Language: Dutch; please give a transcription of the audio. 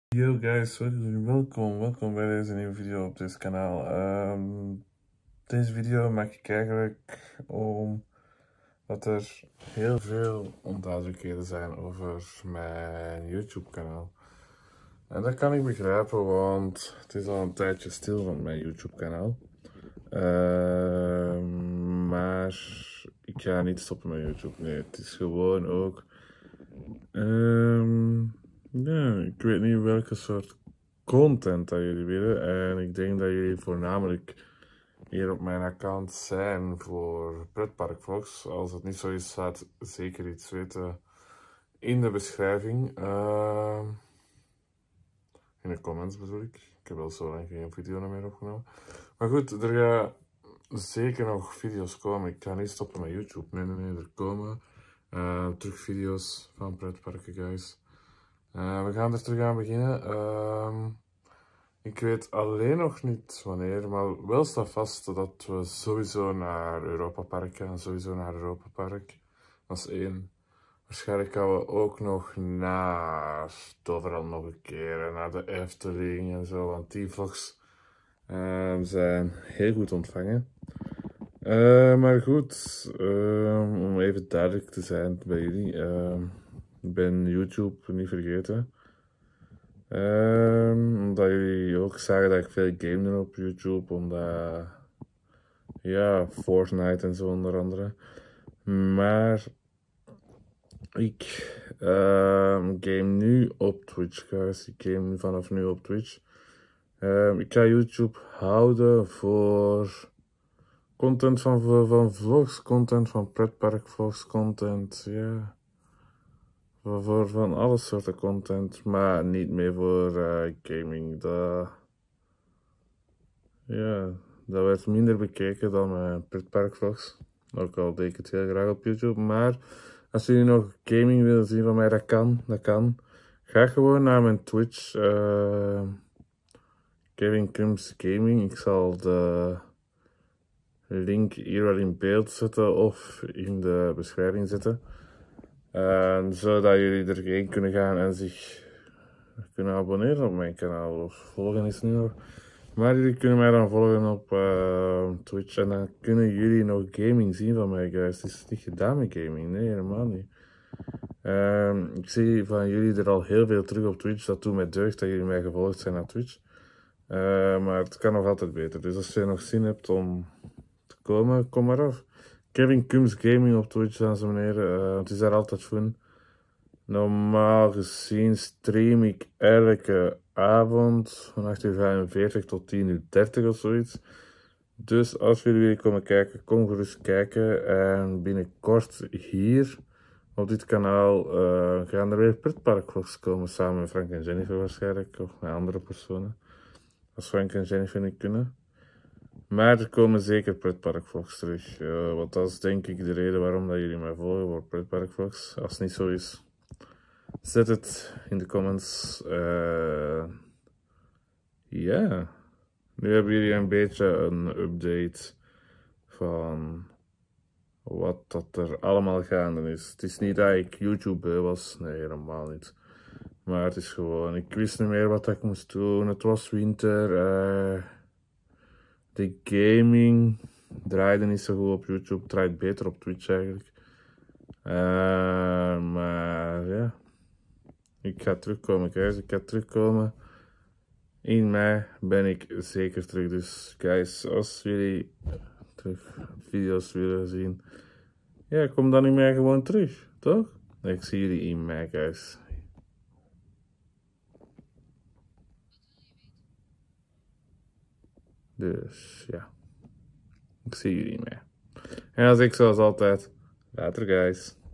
Yo guys, welkom bij deze nieuwe video op dit kanaal. Deze video maak ik eigenlijk omdat er heel veel onduidelijkheden zijn over mijn YouTube kanaal. En dat kan ik begrijpen, want het is al een tijdje stil van mijn YouTube kanaal. Maar ik ga niet stoppen met YouTube. Nee, het is gewoon ook... ja, ik weet niet welke soort content dat jullie willen. En ik denk dat jullie voornamelijk hier op mijn account zijn voor pretparkvlogs. Als het niet zo is, laat zeker iets weten in de beschrijving. In de comments bedoel ik. Ik heb al zo lang geen video meer opgenomen. Maar goed, er gaan zeker nog video's komen. Ik ga niet stoppen met YouTube. Nee, er komen terug video's van pretparken, guys. We gaan er terug aan beginnen. Ik weet alleen nog niet wanneer, maar wel staat vast dat we sowieso naar Europa Park gaan. Sowieso naar Europa Park. Dat is één. Waarschijnlijk gaan we ook nog naar Toverland nog een keer en naar de Efteling en zo, want die vlogs zijn heel goed ontvangen. Maar goed, om even duidelijk te zijn bij jullie, ik ben YouTube niet vergeten. Omdat jullie ook zagen dat ik veel game op YouTube, omdat, ja, Fortnite en zo onder andere. Maar ik game nu op Twitch, guys. Ik game nu vanaf nu op Twitch. Ik ga YouTube houden voor content van vlogs, content van pretparkvlogs, content, ja. Voor van alle soorten content, maar niet meer voor gaming. Dat werd minder bekeken dan mijn pretparkvlogs. Ook al deed ik het heel graag op YouTube, maar als jullie nog gaming willen zien van mij, dat kan. Ga gewoon naar mijn Twitch, Kevin Crumbs Gaming. Ik zal de link hier wel in beeld zetten of in de beschrijving zetten. Zodat jullie erheen kunnen gaan en zich kunnen abonneren op mijn kanaal. Of volgen is nu nog. Maar jullie kunnen mij dan volgen op Twitch en dan kunnen jullie nog gaming zien van mij, guys. Het is niet gedaan met gaming, nee, helemaal niet. Ik zie van jullie er al heel veel terug op Twitch. Dat doet mij deugd dat jullie mij gevolgd zijn naar Twitch. Maar het kan nog altijd beter. Dus als je nog zin hebt om te komen, kom maar af. Kevin Crumbs Gaming op Twitch, dames en heren. Het is daar altijd fun. Normaal gezien stream ik elke avond van 8:45 tot 10:30 of zoiets. Dus als jullie willen komen kijken, kom gerust kijken. En binnenkort hier op dit kanaal gaan er weer pretparkvlogs komen samen met Frank en Jennifer waarschijnlijk. Of met andere personen. Als Frank en Jennifer niet kunnen. Maar er komen zeker pretparkvlogs terug. Want dat is denk ik de reden waarom dat jullie mij volgen voor pretparkvlogs. Als het niet zo is, zet het in de comments. Ja. Nu hebben jullie een beetje een update van wat dat er allemaal gaande is. Het is niet dat ik YouTube was. Nee, helemaal niet. Maar het is gewoon, ik wist niet meer wat ik moest doen. Het was winter. De gaming draaide niet zo goed op YouTube. Het draait beter op Twitch eigenlijk. Maar ja. Ik ga terugkomen, guys. Ik ga terugkomen. In mei ben ik zeker terug. Dus, guys, als jullie terug video's willen zien, ja, kom dan in mei gewoon terug, toch? Ik zie jullie in mei, guys. Dus, ja. Ik zie jullie in mei. En als ik zoals altijd, later, guys.